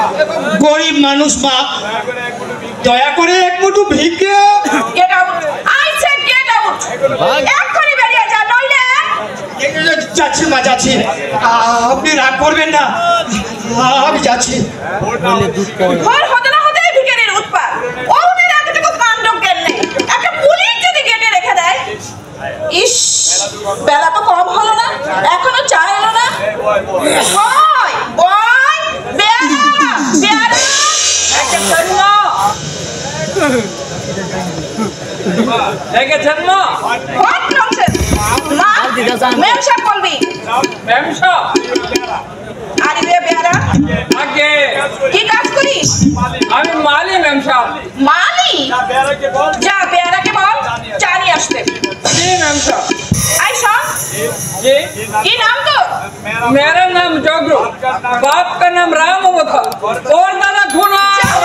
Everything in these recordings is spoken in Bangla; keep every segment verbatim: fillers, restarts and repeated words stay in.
গরিব মানুষ মা, দয়া করে এক মুঠো ভিক্ষে। Get out, I said get out, এক্ষুনি বেরিয়ে যা, নইলে। যাচ্ছি মা, যাচ্ছি, আপনি রাগ করবেন না, আমি যাচ্ছি। ভোর হতে না হতেই ভিখারির উৎপাত, ওদের এতটুকু কাণ্ড জ্ঞান নেই, একটা পুলিশ যদি গেটে রেখে দেয়। ইস, বেলা তো কম হলো না, এখনো চা এলো না। হয় বয় বেয়ারা বেয়ারা একটা জন্ম দেখেছেন মা? হোয়াট ননসেন্স মা, ম্যাম সাহেব বলবি। ম্যাম সাহেব, আরে রে বেয়ারা, আগে কি কাজ করিস? আমি মালি ম্যাম সাহেব। মালি? যা বেয়ারাকে বল চা নিয়ে আসতে। জি ম্যাম সাহেব। আই শোন, जी, কি নাম তোর? मेरा नाम जोगरू, बाप का नाम राम था और दादा खुना।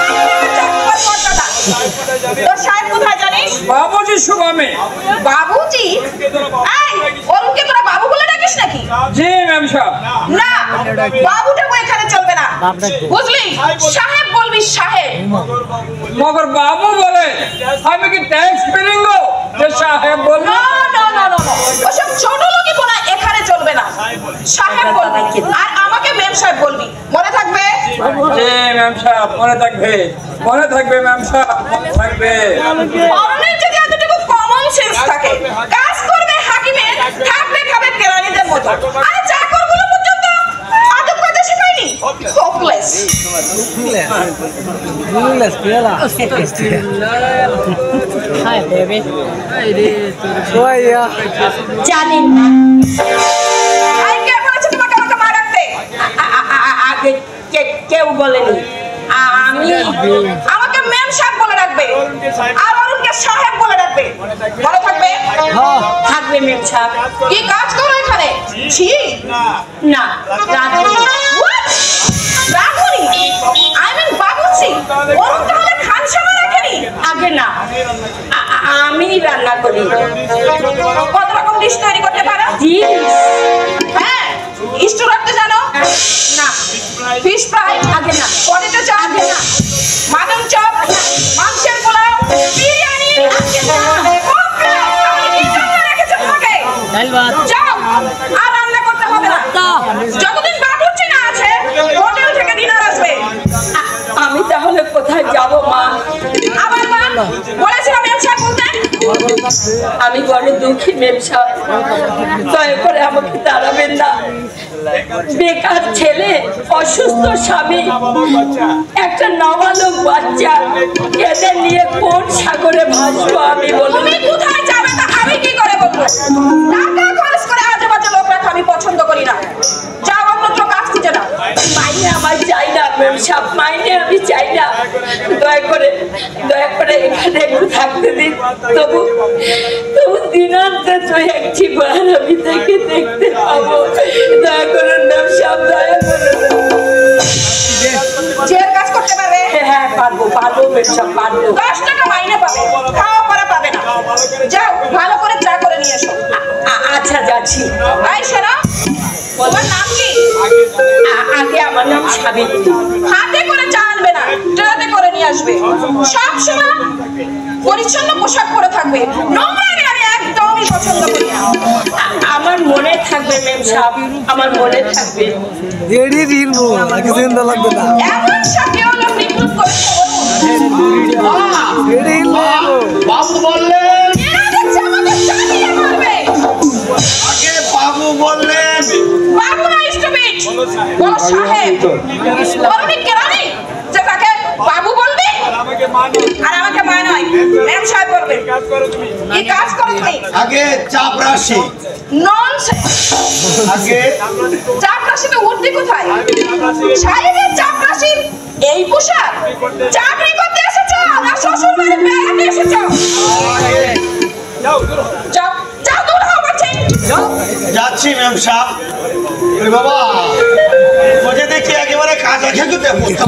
তোর সাহেব কোথায় জানিস? बाबूजी सुबह में। বাবুজি? এই অরুণকে তোরা বাবু বলে ডাকিস নাকি? जी मैम साहब। না, বাবুটা বই এখানে চলবে না, বুঝলি? সাহেব বলবি, সাহেব। मगर बाबू बोले हमें की टैक्स पेरेंगे जो साहेब बोल। না না না না, ওসব ছোট লোকই বলা এখানে চলবে না, সাহেব বলবি আর আমাকে ম্যাম সাহেব বলবি, মনে থাকবে? जी मैम साहब, মনে থাকবে, মনে থাকবে ম্যাম সাহেব, মনে থাকবে। অরুণের যদি এতটুকু কমন সেন্স থাকে, কাজ করবে হাকিমের, থাকবে খাবে কেরানিদের মতো, আরে চাকরগুলো পর্যন্ত আদব কায়দা শেখায়নি। Hopeless. Homeless, Bella. Hi, baby. Why, yeah? জানেন না আই কে বলেছে তোমাকে আমাকে মা রাখতে? আগে কেউ বলেনি, আমি আমাকে ম্যাম সাহেব বলে রাখবে আর অরুণকে সাহেব বলে রাখবে, মনে থাকবে? থাকবে ম্যাম সাহেব। কি কাজ করো এখানে? ছি না, রাধুনি। What? রাধুনি? I mean বাবুচি। অরুণ তাহলে খানসামা রাখেনি? আগে না, আমি রান্না করি। কত রকম ডিশ তৈরি করতে পারো? হ্যাঁ, স্টু রাখতে জানো? না। Fish fry? আগে না। Potato chop? আগে না। Mutton chop? মাংসের পোলাও? বিরিয়ানি? আগে না। ওকে, আমি কি জন্য রেখেছি তোমাকে? যাও, আর রান্না করতে হবে না। যতদিন বাবুর্চি না আছে, হোটেল থেকে ডিনার আসবে। আমি তাহলে কোথায় যাব মা? আবার মা বলেছিলাম ম্যাম সাহেব বলতে। আমি বড় দুঃখী ম্যাম সাহেব, দয়া করে আমাকে তাড়াবেন না। বেকার ছেলে, অসুস্থ স্বামী, একটা নাবালক বাচ্চা, এদের নিয়ে কোন সাগরে ভাসবো আমি? বলুন, তুমি কোথায় যাবে তা আমি কি করে বলবো? টাকা খরচ করে আজে বাজে লোক রাখা আমি পছন্দ করি না। যাও অন্যত্র কাজ খুঁজে নাও। মাইনে আমার চাই না ম্যাম সাহেব, মাইনে আমি চাই না। দয়া করে দয়া করে এখানে একটু থাকতে দিন, তবু তবু দিনান্তে তো একটি বার আমি তাকে দেখতে পাবো। দয়া করুন ম্যাম সাহেব, দয়া করুন। যে কাজ করতে পারবে? হ্যাঁ পারবো, পারবো ম্যাম সাহেব, পারবো। দশ টাকা মাইনে পাবে, খাওয়া পড়া পাবে না। যাও ভালো করে চা করে নিয়ে এসো। আচ্ছা যাচ্ছি। এই শোনো, তোমার নাম কি? আগে আমার নাম সাবিত্রী। হাতে করে চা আনবে না, ট্রেতে করে নিয়ে আসবে। সব সময় পরিচ্ছন্ন পোশাক পরে থাকবে, নোংরা আমি একদমই পছন্দ করি না। আমার মনে থাকবে ম্যাম সাহেব, আমার মনে থাকবে। Ready, real move. Like this in the lag na. এমন সাথে হলো রিক্রুট করেছে Ready, move. বাবু বললেন, এরা দেখছে আমাকে চালিয়ে মারবে। আগে বাবু বললেন। বাবু না স্টুপিড, বলো সাহেব। বলবি কেরানি যে তাকে বাবু বলবি আর আমাকে মা নয় ম্যাম সাহেব বলবে। কি কাজ করো তুমি? আগে চাপরাশি। ননসেন্স। আগে চাপরাশিতে উঠতি কোথায়? সাহেবের চাপরাশির এই পোশাক? চাকরি করতে এসেছো না শ্বশুর বাড়ি বেড়াতে এসেছো? যাও যাও, দূর হও বলছি। যাচ্ছি ম্যাম সাহেব। ওরে বাবা, ওকে দেখি একেবারে কাঁচা খেতে বলতাম।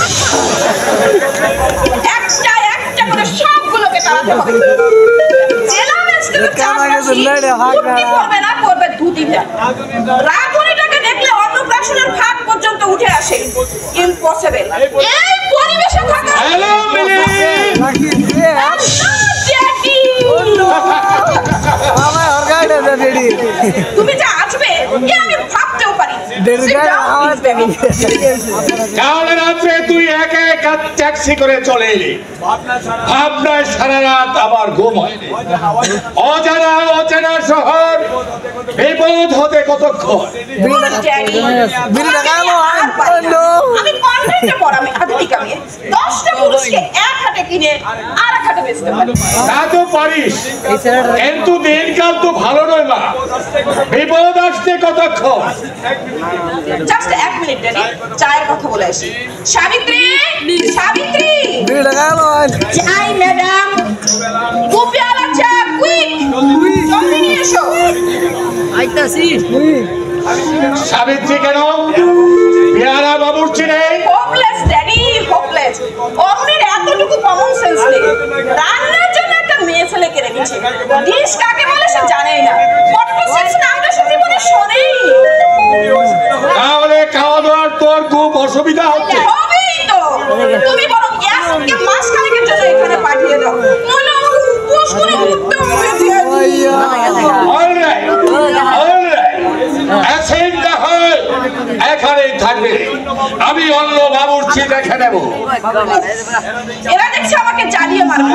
একটা একটা করে সবগুলোকে তাড়াতে হবে। জেলা ম্যাজিস্ট্রেট চাপরাশি উঠতি পড়বে না, পড়বে ধুতি। রাধুনিটাকে দেখলে অন্নপ্রাশনের ভাগ পর্যন্ত উঠে আসে। ইম্পসিবল এই পরিবেশে থাকা hello Mili Lucky there. Daddy Mama, our guide is ready. তুমি যে আসবে এ আমি ভাবতেও পারি There is guide. Our baby. তাহলে রাত্রে তুই একা একা ট্যাক্সি করে চলে এলি ভাবনায় সারা রাত আবার ঘুম হয়নি অজানা অচেনা শহর বিপদ হতে কতক্ষণ daddy Biri nakalo. Oh no. আমি কন্ট্রাক্টে পড়ামি আধুনিক আমি দশটা পুরুষকে এক হাতে কিনে আর এক হাতে বেচতে পারি তা তো পারিস কিন্তু দিনকাল তো ভালো নয় মা বিপদ আসতে কতক্ষণ জাস্ট এক মিনিট ড্যাডি চায়ের কথা বলে আসি সাবিত্রী সাবিত্রী Biri nakalo. চাই ম্যাডাম কুপিয়ালা চা কুইক জলদি নিয়ে এসো Aitasi. সাবিত্রী কেন পেয়ারা বাবুর চিনে হোপলেস ড্যাডি হোপলেস অমনের এতটুকু কমন সেন্স নেই রান্নার জন্য একটা মেয়ে ছেলেকে রেখেছে ডিশ কাকে বলে সে জানেই না পটেটো চিপস নামটা সে জীবনে শোনেই তাহলে খাওয়া দাওয়ার তোর খুব অসুবিধা হচ্ছে হবেই তো তুমি বরং ইয়াসকে মাস খানেকের জন্য এখানে পাঠিয়ে দাও নইলে আমাকে উপোস করে উঠতে হবে অলরাইট অলরাইট অ্যাসেন্ড না হয় এখানেই থাকবে আমি অন্য বাবুর্চি দেখে নেব এরা দেখছে আমাকে জ্বালিয়ে মারবে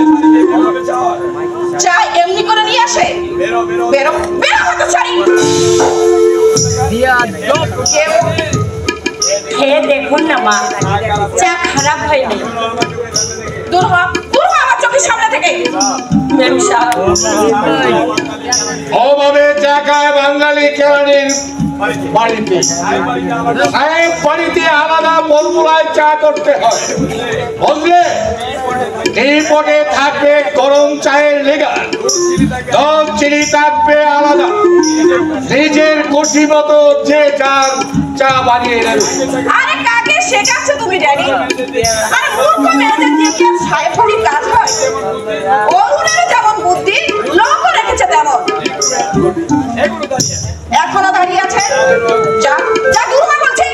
চাই এমনি করে নিয়ে আসে বেরো বেরো হতো চাই Dia dop. খেয়ে দেখুন না মা চা খারাপ হয়নি দূর হ দূর হ আমার চোখের সামনে থেকে ম্যাম সাহেব ওভাবে জায়গায় বাঙালি কেরানির বাড়িতে সাহেব বাড়িতে আলাদা ফর্মুলায় চা করতে হয় বুঝলে এই পটে থাকবে গরম চায়ের লেগা দল চিনি থাকবে আলাদা নিজের খুশি মতো যে যার চা বানিয়ে নেবে আরে কাকে শেখাচ্ছ তুমি ড্যাডি আরে মূর্খ মেয়েদের দিয়ে কি আর সাহেব বাড়ির কাজ হয় অরুণেরও যেমন বুদ্ধি লোকও রেখেছে তেমন এখনো দাঁড়িয়ে আছে যা যা দূর হয়ে বলছি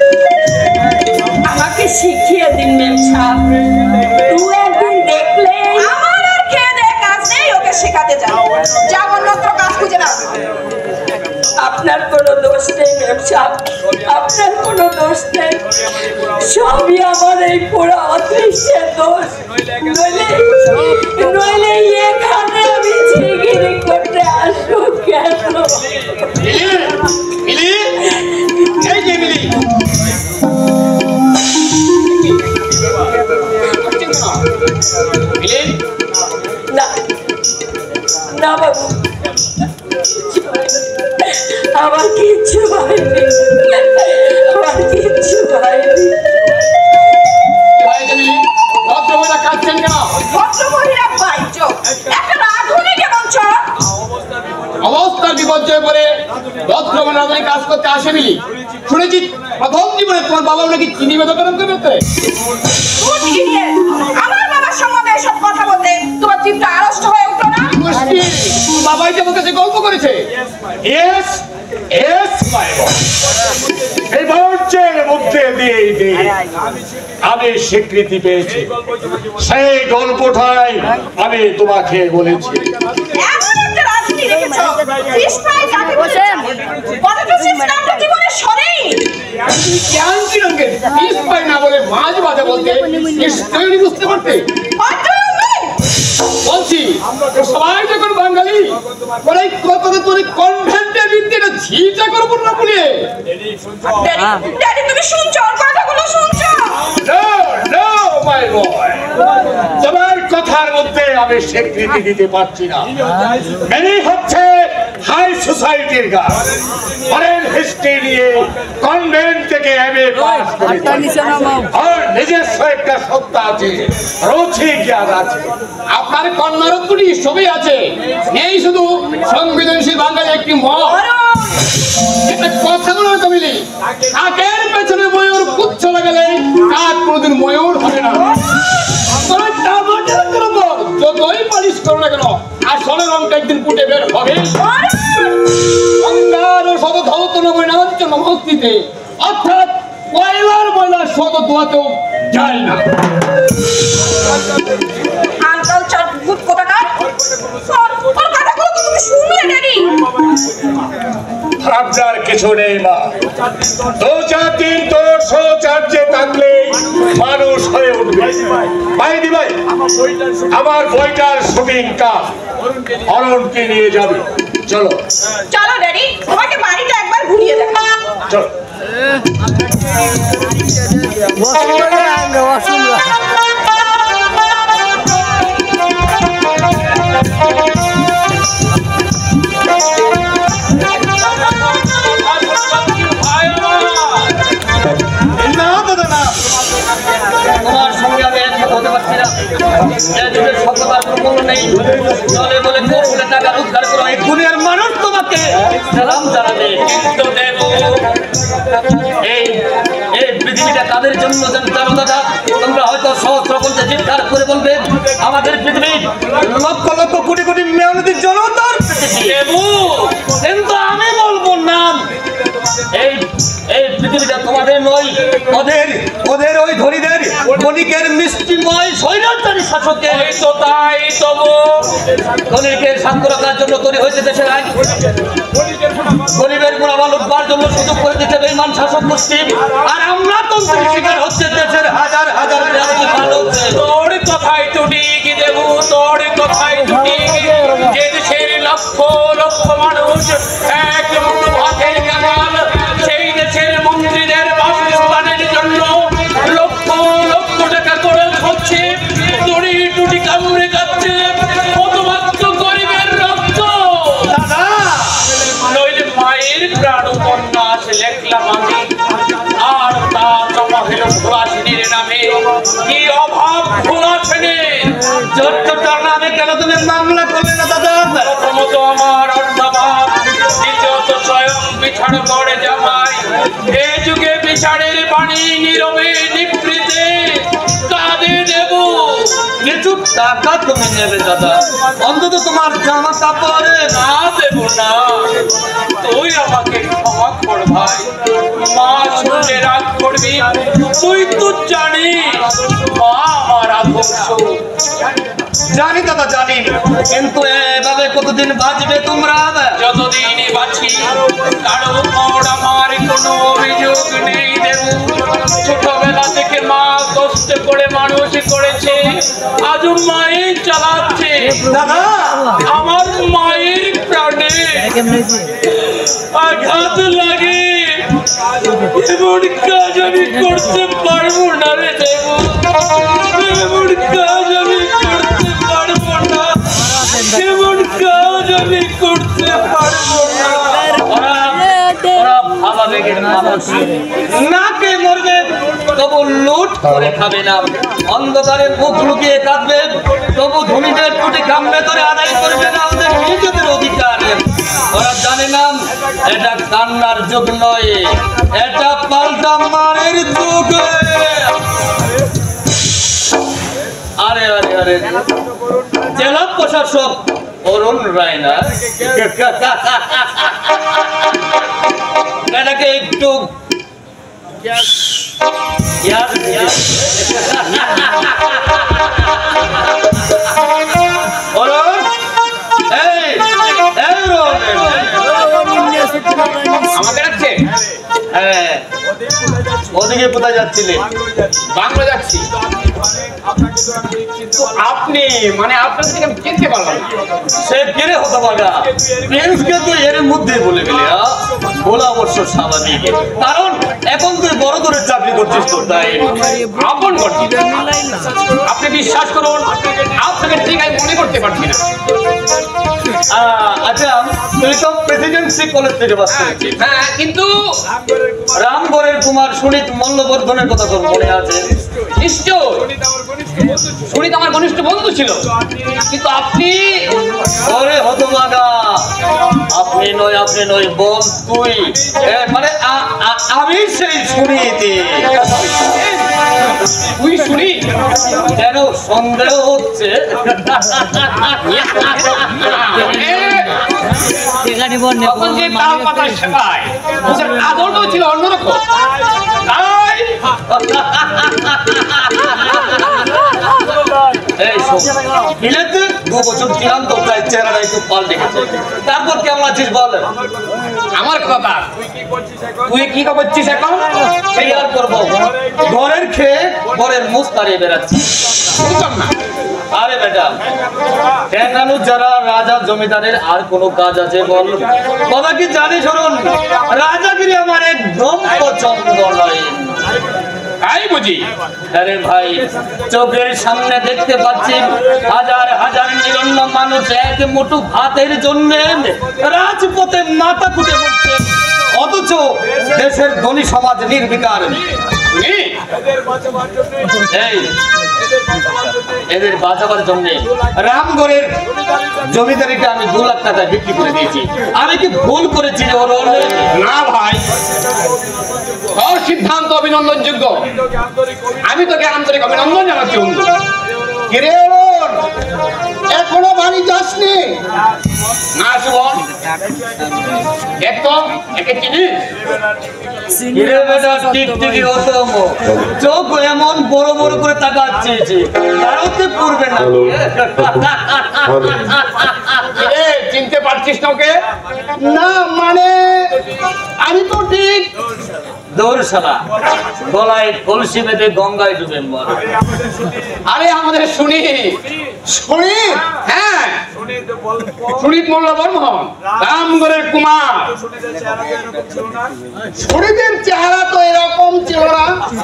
আমাকে শিখিয়ে দিন ম্যাম সাহেব তুই একদিন দেখলে আমার আর খেয়ে দেয় কাজ নেই ওকে শেখাতে যাও যা অন্যত্র কাজ খুঁজে নাও আপনার কোনো দোষ নেই ম্যাম সাহেব আপনার কোনো দোষ নেই সবই আমার এই পুরো অদৃশ্যের দোষ নইলে নইলে এখানে আমি ঝিগিরি করতে আসবো কেন মিলি এই যে মিলি মিলি না না বাবু আমার কিচ্ছু হয়নি আমার কিচ্ছু হয়নি ভদ্রমহিলা কাঁদছেন কেন ভদ্রমহিলা বাইচ একটা আধুনিক এবং চল অবস্থার বিপর্যয় পরে ভদ্রমহিলা আমাদের কাজ করতে আসে মিলি শুনেছি প্রথম জীবনে তোমার বাবা নাকি চিনি বেদকরণ করতে আমার বাবার সম্বন্ধে এসব কথা বলতে তোমার চিন্তা আড়ষ্ট হয়ে উঠলো না বাবাই যে কাছে গল্প করেছে ইয়েস ইয়েস মাই এই বর্জ্যের মধ্যে দিয়ে দিয়ে আমি স্বীকৃতি পেয়েছি সেই গল্পটাই আমি তোমাকে বলেছি এমন একটা রাজনীতি রেখেছো ফিশ ফ্রাই কাকে বলে পটেটো চিপস নামটা জীবনে শোনেই জ্ঞান কিরঙ্গের পিস পাই না বলে মাছ ভাজা বলতে নিশ্চয়ই বুঝতে পারতে বলছি সবাই যখন বাঙালি ওরা কতটা তোর কনভেন্টের বিদ্যেটা ঝিটা করবো না বলে ড্যাডি তুমি শুনছো ওর কথাগুলো শুনছো নো নো মাই বয় তোমার কথার মধ্যে আমি স্বীকৃতি দিতে পারছি না মেনে হচ্ছে হাই সোসাইটির গাছ ফরেন হিস্ট্রি নিয়ে কনভেন্ট থেকে এমএ পাস করেছে আর নিজস্ব একটা সত্তা আছে রুচি জ্ঞান আছে আপনার কন্যারত্বটি সবই আছে এই শুধু সংবেদনশীল বাঙালি একটি মত এটা কথা বলো তো মিলি কাকের পেছনে ময়ূর পুচ্ছ লাগালে কাক কোনোদিন ময়ূর হবে না তোরা টামাটার করবো যতই পালিশ করো না কেন আসলে রংটা একদিন ফুটে বের হবে অঙ্গার ও শতধৌত নমস্তিতে অর্থাৎ কয়লার ময়লা শত ধোয়াতেও যায় না। আঙ্কাল চটগুট কোথাকার ওর ওর কথাগুলো তো তুমি শুনলে ড্যাডি আপনার কিছু নেই মা, দু চার দিন তোর সৌচার্যে থাকলে মানুষ হয়ে উঠবে। ভাই দি ভাই, আমার বইটার শুটিং কাজ অরুণকে নিয়ে যাবে, চলো চলো ড্যাডি তোমাকে বাড়িটা একবার ঘুরিয়ে দেখা চলো। বসুন্ধরা আঙ্গ বসুন্ধরা না দাদা না, তোমার সঙ্গে আমি একমত হতে পারছি না। এই যুগের সভ্যতার কোনো মূল্য নেই। চলে বলে কোরবানি টাকা রোজগার করো, এই দুনিয়ার মানুষ তোমাকে সালাম জানাবে। কিন্তু দেব এই এই পৃথিবীটা কাদের জন্য যেন জানো দাদা? তোমরা হয়তো সহস্র বলতে চিৎকার করে বলবে আমাদের পৃথিবী লক্ষ লক্ষ কোটি কোটি মেহনতির জনতার দেবু, কিন্তু আমি বলবো না, এই এই পৃথিবীটা তোমাদের নয়, ওদের ওদের ওই ধনীদের বণিকের মিষ্টিময় স্বৈরাচারী শাসকের। তো তাই তবু ধনীকে শান্ত রাখার জন্য তৈরি হয়েছে দেশের আইন, গরিবের গুণাবল উঠবার জন্য সুযোগ করে দিতে বেঈমান শাসক গোষ্ঠী, আর আমরা তন্ত্রের শিকার হচ্ছে দেশের হাজার হাজার মানুষ। তোর কথাই টুটি কি দেবু, তোর কথাই টুটি যে দেশের লক্ষ লক্ষ মানুষ এক মুঠো ভাতের কাঙাল, সেই দেশের মন্ত্রীদের বাসস্থানের জন্য লক্ষ লক্ষ টাকা খরচ হচ্ছে, দড়ি টুটি কামড়ে যাচ্ছে মতমাত্র গরিবের রক্ত। নইলে মায়ের প্রাণ উপন্যাস লেখলাম আমি, আর তা জমা হলো ভোলাসিনীর নামে। কি অভাব ভোলাসিনীর, চোরটার নামে কেন তুমি মামলা করলে না দাদা? প্রথমত আমার অর্ধাভাব, দ্বিতীয়ত স্বয়ং বিছাড় করে জামাই। এই যুগে বিচারের বাণী নীরবে নিভৃতে কাঁদে দেব। কিছু টাকা তুমি নেবে দাদা, অন্তত তোমার জামা কাপড়ে না দেব না, তুই আমাকে ক্ষমা কর ভাই। মা শুনলে রাগ করবি, তুই তো জানিস মা আমার আদর্শ। জানি দাদা জানি, কিন্তু এভাবে কতদিন বাঁচবে তোমরা? যতদিন বাঁচি কারো উপর আমার কোনো অভিযোগ নেই দেব। ছোটবেলা থেকে মা কষ্ট করে মানুষ করেছে, আজ মায়ের চালাচ্ছে। দাদা আমার মায়ের প্রাণে আঘাত লাগে, এমন কাজ আমি করতে পারবো না রে দেব, এমন কাজ আমি করতে পারবো না, এমন কাজ আমি করতে পারবো না। ওরা ওরা ভাবাবেগের মানুষ, না কে মরবে তবু লুট করে খাবে না, অন্ধকারে মুখ লুকিয়ে কাঁদবে তবু ধনীদের টুটি কামড়ে ধরে আদায় করবে না ওদের নিজেদের অধিকার। ওরা জানে না এটা কান্নার যুগ নয়, এটা পাল্টা মারের যুগ। আরে আরে আরে জেলা প্রশাসক অরুণ রায় না, এটাকে একটু অরুণ, এই এই অরুণ, আমাকে রাখছে হ্যাঁ ওদিকে কোথায় যাচ্ছিলেন? বাংলা যাচ্ছি। তো আপনি মানে আপনার থেকে আমি চিনতে পারলাম না। সে কেড়ে হতে পারা প্রিন্সকে তুই এর মধ্যে বলে গেলি, বলা অবশ্য স্বাভাবিক, কারণ এখন তুই বড় দূরের চাকরি করছিস তো, তাই আপন করছি। আপনি বিশ্বাস করুন, আপনাকে ঠিক আমি মনে করতে পারছি না। আহ, আচ্ছা তুই তো প্রেসিডেন্সি কলেজ থেকে পাস করেছিস, হ্যাঁ, কিন্তু রামগড়ের কুমার সুনীত মল্লবর্ধনের কথা তোর মনে আছে? নিশ্চয় সুনীত আমার ঘনিষ্ঠ বন্ধু ছিল, কিন্তু আপনি ওরে হতভাগা, আপনি নয় আপনি নয় বল তুই, এ, মানে আ- আ- আমি সেই সুনীতি। তুই শুনি কেন সন্দেহ হচ্ছে? তখন যে তাল পাতায় শেখায় ওদের আদরটাও ছিল অন্যরকম। তাই বিলেতে দু বছর ছিলাম তো প্রায় চেহারাটা একটু পাল্টে গেছে। তারপর কেমন আছিস বল? আমার কথা তুই কি করছিস এখন? সেই আর করবো, ঘরের খেয়ে ঘরের মুখ তাড়িয়ে বেড়াচ্ছি। বুঝলাম না। আরে ম্যাডাম, ঠেকানো যারা রাজা জমিদারের আর কোনো কাজ আছে বল? কথা কি জানিস অরুণ, রাজাগিরি আমার একদম পছন্দ নয়। তাই বুঝি? আরে ভাই, চোখের সামনে দেখতে পাচ্ছি হাজার হাজার নিরন্ন মানুষ এক মুঠো ভাতের জন্য রাজপথে মাথা কুটে পড়ছে, অথচ দেশের ধনী সমাজ নির্বিকার। এই, এই এদের বাঁচাবার জন্য রামগড়ের জমিদারিটা আমি দু লাখ টাকা বিক্রি করে দিয়েছি। আমি কি ভুল করেছি অরুণ? না ভাই, তোর সিদ্ধান্ত অভিনন্দনযোগ্য। আমি তোকে আন্তরিক অভিনন্দন জানাচ্ছি। বন্ধু, কিরে অরুণ, এখনো বাড়ি যাসনি? না সুবন, দেখ তো একে চিনিস? হিরে বেটা টিকটিকি অসম, চোখ এমন বড় বড় করে তাকাচ্ছিস, কারোতে পড়বে না। এ, চিনতে পারছিস না ওকে? না মানে আমি তো ঠিক দৌড় শালা, গলায় কলসি বেঁধে গঙ্গায় ডুবে মর। আরে আমাদের শুনি শুনি। হ্যাঁ, সুনীত মোল্লা বর্মন, রামগড়ের কুমার। শরীরের চেহারা তো এরকম ছিল না।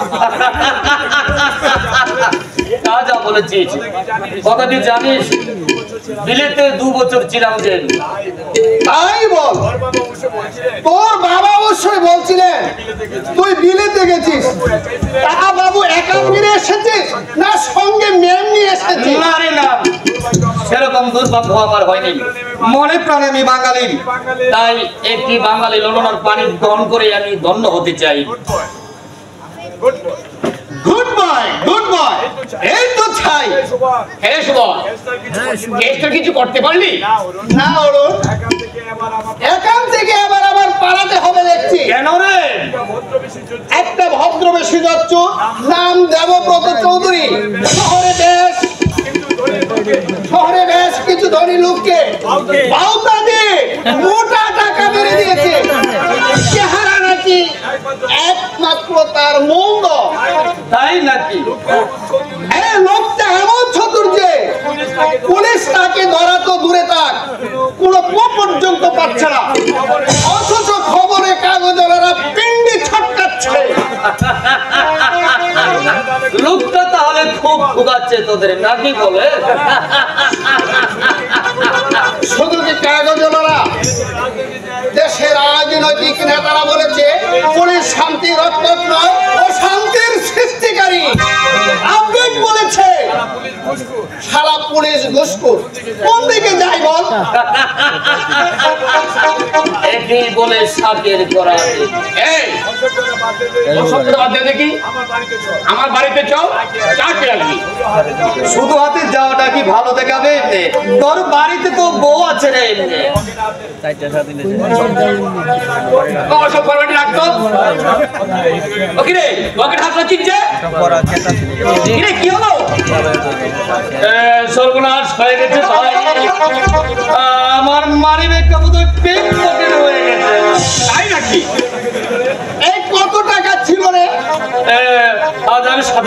তা যা বলেছিস, কথা তুই জানিস বিলেতে দু বছর ছিলাম যে। তাই বল, তোর বাবা অবশ্যই বলছিলেন তুই বিলেতে গেছিস। তা বাবু একা ফিরে এসেছিস না সঙ্গে মেম নিয়ে এসেছিস? না রে না, সেরকম দুর্ভাগ্য আমার হয়নি। মনে প্রাণে আমি বাঙালি, তাই একটি বাঙালি ললনার পানি গ্রহণ করে আমি ধন্য হতে চাই। গুড বয়, গুড বয়, এই তো চাই। হ্যাঁ সুবন, কেসটা কিছু করতে পারলি? না অরুণ, এখান থেকে আবার আবার পালাতে হবে দেখছি। কেন রে? একটা ভদ্রবেশী যাচ্ছ, নাম দেবব্রত চৌধুরী, শহরে বেশ শহরে বেশ কিছু ধনী লোককে বাউতা দিয়ে মোটা টাকা মেরে দিয়েছে। চেহারা নাকি একমাত্র তার মন্দ। তাই নাকি? হ্যাঁ, লোকটা এমন চতুর যে পুলিশ তাকে ধরা তো দূরে থাক, কোনো পর্যন্ত পাচ্ছে না, অথচ খবরে কাগজেরা পিন্ডি ছটকাচ্ছে। লোকটা তাহলে খুব ভুগাচ্ছে তোদের নাকি বলে? শুধু কি কাগজেরা, দেশের রাজনৈতিক নেতারা বলেছে পুলিশ শান্তি রক্ষক নয়, ও শান্তির সৃষ্টিকারী। আপডেট বলেছে সারা পুলিশ ঘুষখোর। কোন দিকে যাই বল? একই বলে শাকের করা। এই, ওর শব্দটা বাদ দে দেখি। আমার বাড়িতে চল, চা খেয়ে আসবি। শুধু হাতে যাওয়াটা কি ভালো দেখাবে? তোর বাড়িতে তো বউ আছে রে। ওসব ফরমালিটি রাখতো। ও কি রে, পকেট হাতটা চিনছে? কি রে, কি হলো? এ, সর্বনাশ হয়ে গেছে ভাই, আমার মারি ব্যাগটা বোধহয় পেট পকেট হয়ে গেছে। তাই নাকি? এই কত টাকা ছিল রে? এ, আজ আমি সাথে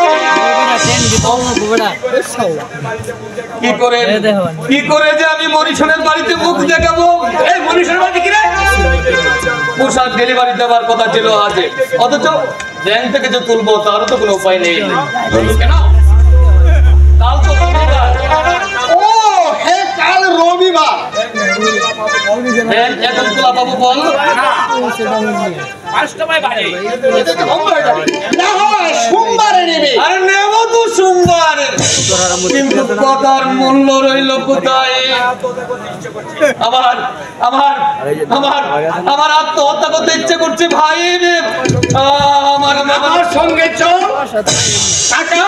কি করে কি করে যে আমি মরিশনের বাড়িতে মুখ দেখাবো? এই মনীষের বাড়ি কি রে? পোশাক ডেলিভারি দেওয়ার কথা ছিল আজ, অথচ ব্যাংক থেকে যে তুলবো তারও তো কোনো উপায় নেই। কেন? কাল তো শনিবার। ও হে, কাল রবিবার। ব্যাংক এখন খোলা পাবো বল? পাঁচটায় বাজে। না হয় সোমবারে নেবে। আরে নেব তো সোমবার, কিন্তু কথার মূল্য রইল কোথায়? আমার আমার আমার আমার আত্মহত্যা করতে ইচ্ছে করছে ভাই। আমার আমার সঙ্গে চল, টাকা।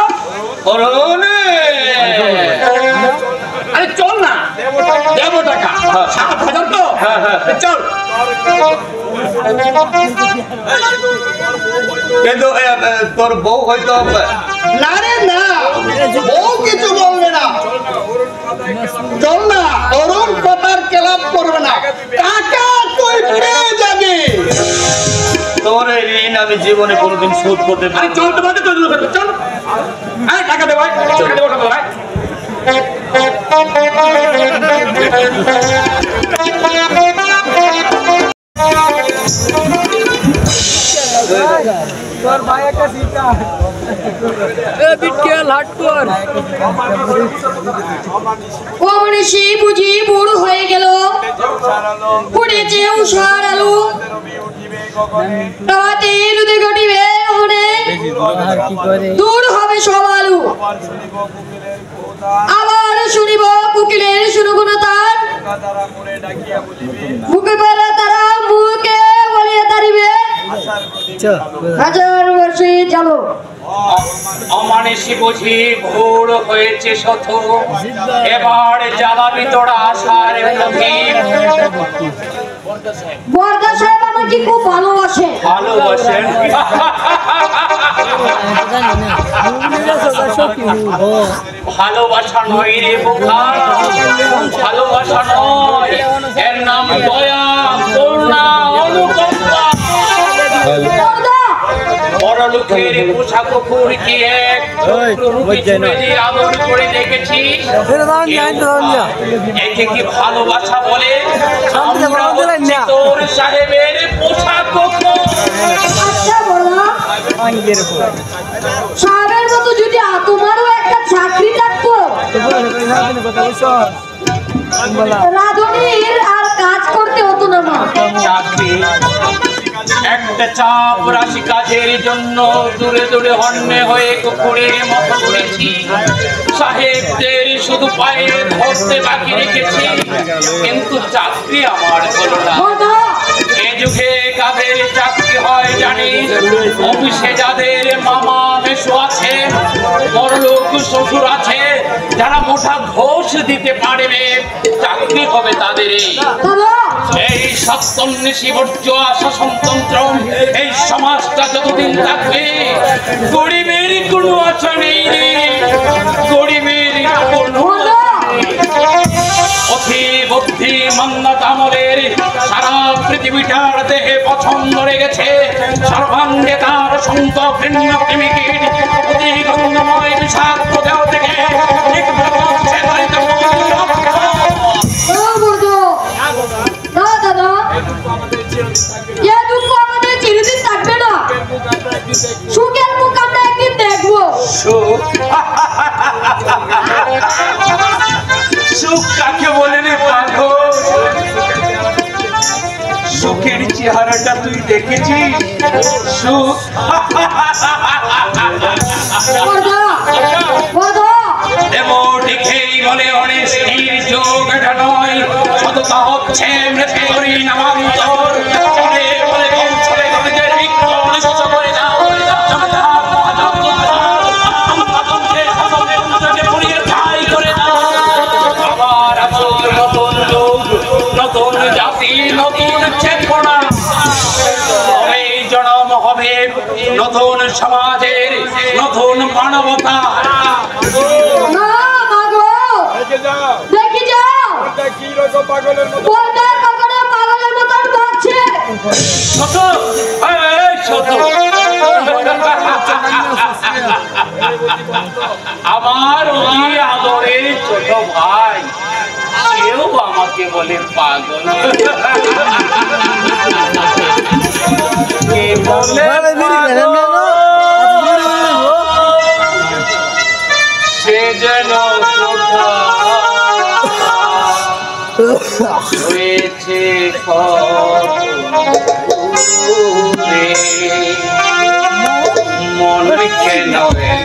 আরে চল না, দেবো টাকা। সাত হাজার তো? চল। কিন্তু এ, এ, তোর বউ হয়তো না রে না, বউ কিছু বলবে না। চল না, ওরম কথার ক্লাব করবে না, টাকা তুই পেয়ে যাবি। তোর এই ঋণ আমি জীবনে কোনোদিন শোধ করতে পারি চল তোমাদের তো চল, এই টাকা দে ভাই, টাকা দেবো টাকা ভাই। তোর ভাই একটা সিটা এ বিটকেল হাট কর ও মনীষী বুঝি বুড়ো হয়ে গেল, পড়েছে উষার আলো, রাতে রুদে ঘটিবে ওনে, দূর হবে সব আলু, আবার শুনিব কুকিলের শুনুগুনা তার, মুখে বলে তারা মুখে বলিয়ে তারিবে, হাজার বর্ষে চলো। অমানিসি বুঝি ভোর হয়েছে শত, এবার জ্বালাবি তোরা আশার প্রদীপ। বর্দা সাহেব আমাকে খুব ভালোবাসে। ভালোবাসেন? ভালোবাসা নয় রে বোকা, ভালোবাসা নয়, এর নাম দয়া, করুণা, অনুকম্পা। বড় লোকের পোশাক পরে এক আদর করে দেখেছিস, একে কি ভালোবাসা বলে? আমরা হচ্ছি তোর সাহেবের পোশাক। আচ্ছা বলা সাহেবের মতো যদি তোমারও একটা চাকরি থাকতো, রাধুনির আর কাজ করতে হতো না। মা চাকরি একটা চাপ রাশি কাজের জন্য দূরে দূরে হন্যে হয়ে কুকুরের মতো ঘুরেছি, সাহেবদের শুধু পায়ে ধরতে বাকি রেখেছি, কিন্তু চাকরি আমার হলো না। এ যুগে কাদের চাকরি হয় জানিস? অফিসে যাদের মামা মেসো আছে, বড়লোক শ্বশুর আছে, যারা মোটা ঘোষ দিতে পারবে, চাকরি হবে তাদের। এই সপ্তন্বেষী বর্জ্য শাসনতন্ত্র, এই সমাজটা যতদিন থাকবে, গরিবের কোনো আশা নেই রে, গরিবের কোনো অতি বুদ্ধি মান্নাত আমলের সারা পৃথিবীটার দেহে পছন্দ রেগেছে, সর্বাঙ্গে তার সন্ত ভিন্ন প্রেমিকের অতি গন্ধময় বিষাক্ত দেহ থেকে সুখের মুখ আমরা একদিন দেখবো। সুখ কাকে বলে রে পাগল? সুখের চেহারাটা তুই দেখেছিস? সুখ দেখেই বলে অনেক স্থির যোগ, এটা নয়, সততা হচ্ছে মৃত্যুরি নামান্তর। নতুন জাতি, নতুন চেতনা, এই জন্ম হবে নতুন সমাজের, নতুন মানবতা। দেখি যাও পাগলের মতন বাচ্চে ছোট ছোট আমার ওই আদরের ছোট ভাই, কেউ আমাকে বলে পাগল, কে বলে সে যেন হয়েছে মন কেন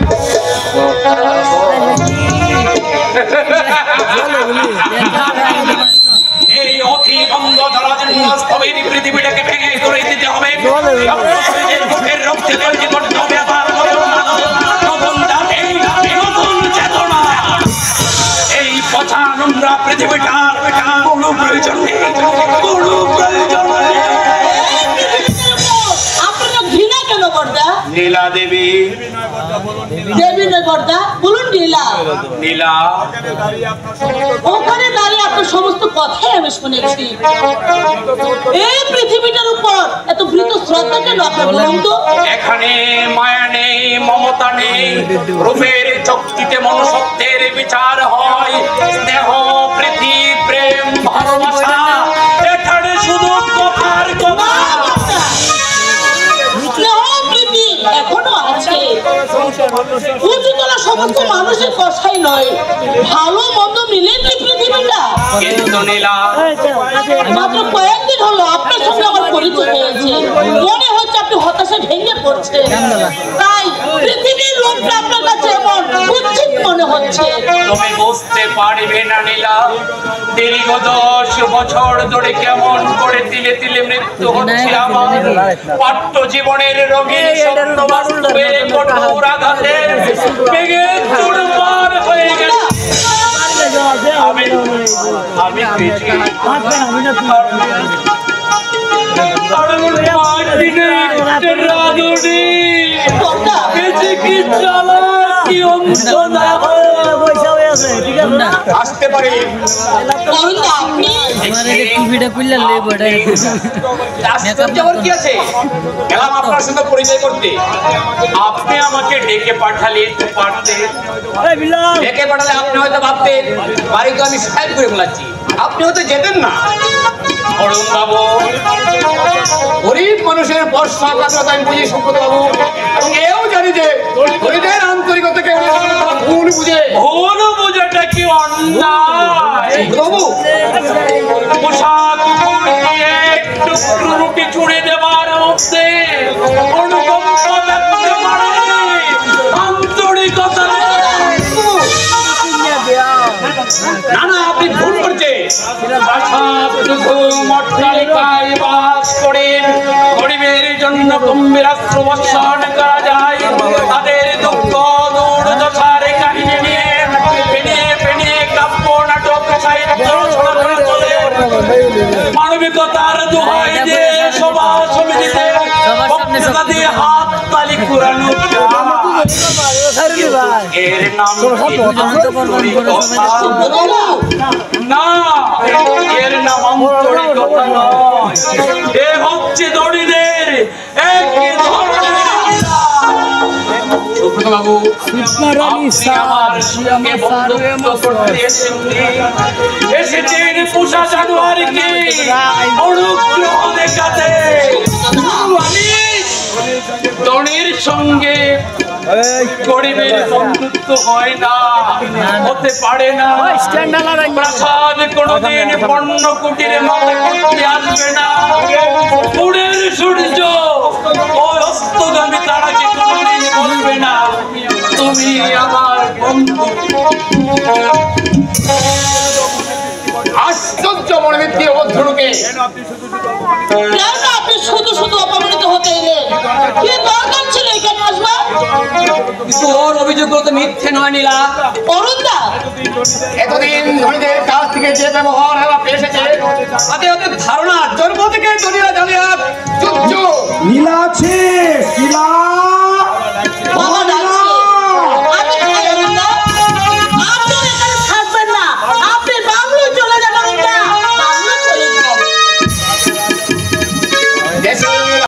এই অতি বন্ধ ধরাজন্যস্তবের পৃথিবীটাকে ভেঙে করে দিতে হবে, মুখের রক্তে তৈরি করতে হবে আবার নতুন জাতি, নতুন চেতনা। এই পচা নোংরা পৃথিবীটার কোনো প্রয়োজন নেই, কোনো প্রয়োজন নেই। আপনারা ঘৃণা কেন গো বর্দা? নীলা দেবী। দেবী নয় বর্দা, বলুন নীলা। নীলা ওখানে দাঁড়িয়ে আপনার সমস্ত কথাই আমি শুনেছি। এই পৃথিবীটার উপর এত বৃত শ্রদ্ধা কেন আপনার বলুন তো? এখানে মায়া নেই, মমতা নেই, রূপের চক্তিতে মনুষ্যত্বের বিচার হয়। স্নেহ, প্রীতি, প্রেম, ভালোবাসা এখানে শুধু কথার কথা। স্নেহ প্রীতি এখনো আছে, উঁচুতলা সমস্ত মানুষের কথাই নয়, ভালো মন্দ মিলে তো এই পৃথিবীটা। কিন্তু নীলা, মাত্র কয়েকদিন হলো আপনার সঙ্গে আমার পরিচয় হয়েছে, মনে হচ্ছে আপনি হতাশা ভেঙে পড়ছেন। তাই পৃথিবীর রূপটা আপনার কাছে এমন উচিত মনে হচ্ছে। তুমি বুঝতে পারবে না নীলা, দীর্ঘ দশ বছর ধরে কেমন করে তিলে তিলে মৃত্যু হচ্ছে আমার। পাঠ্য জীবনের রঙিন সত্য বাস্তবের কঠোর আঘাতে ভেঙে চুরমার হয়ে গেল। আমি আমি বেঁচে আসতে পারি। কি আছে গেলাম আপনার সঙ্গে পরিচয় করতে, আপনি আমাকে ডেকে পাঠালে তো পারতেন। ডেকে পাঠালে আপনি হয়তো ভাবতেন বাড়ি তো আমি সাহেব করে বলাচ্ছি, আপনি হয়তো যেতেন না। অরুণ বাবু, গরিব মানুষের বর্ষা কাতরতা আমি বুঝি সম্পদ বাবু, এবং এও জানি যে গরিবের আন্তরিকতা কেউ ভুল বুঝে। ভুল বুঝেটা কি অন্যায় বাবু? পোশাক দিয়ে একটু রুটি ছুড়ে দেবার মধ্যে অনুকম্পা ব্যক্ত করে, আন্তরিকতা। না না, আপনি ভুল করছেন। অট্টালিকায় বাস করেন, গরিবের জন্য গম্ভীরাস্ত্র বর্ষণ করা যায়। তাদের দুঃখ দুর্দশার কাহিনী নিয়ে পেনিয়ে পেনিয়ে কাব্য নাটক সাহিত্য চলে। মানবিকতার দোহাই দিয়ে সভা সমিতিতে বক্তৃতা দিয়ে হাত তালি কুড়ানো, এর নাম না, এর নাম আন্তরিকতা নয়, এ হচ্ছে দড়িদের এক ধরনের। বাবু, আপনি আমার সঙ্গে বন্ধুত্ব করতে এসেছেন, এসেছেন পোষা জানুয়ারিকে অনুগ্রহ দেখাতে। আমি দড়ির সঙ্গে গরিবের বন্ধুত্ব হয় না, হতে পারে না। প্রাসাদ কোনদিন পণ্য কুটিরে মাথা করতে আসবে না। পুরের সূর্য ওই অস্তগামী তারাকে কোনদিন বলবে না তুমি আমার বন্ধু। আশ্চর্য মনোবৃত্তি অবধরুকে কেন আপনি শুধু শুধু অপমানিত হতে এলেন? কি দরকার ছিল এখানে আসবা? তোর অভিযোগগুলো তো মিথ্যে নয় নীলা। অরুণদা, এতদিন ধনীদের কাছ থেকে যে ব্যবহার আমরা পেয়েছে, তাতে ওদের ধারণা জন্ম থেকে দুনিয়া জানিয়া চুপ চুপ নীলা আছে নীলা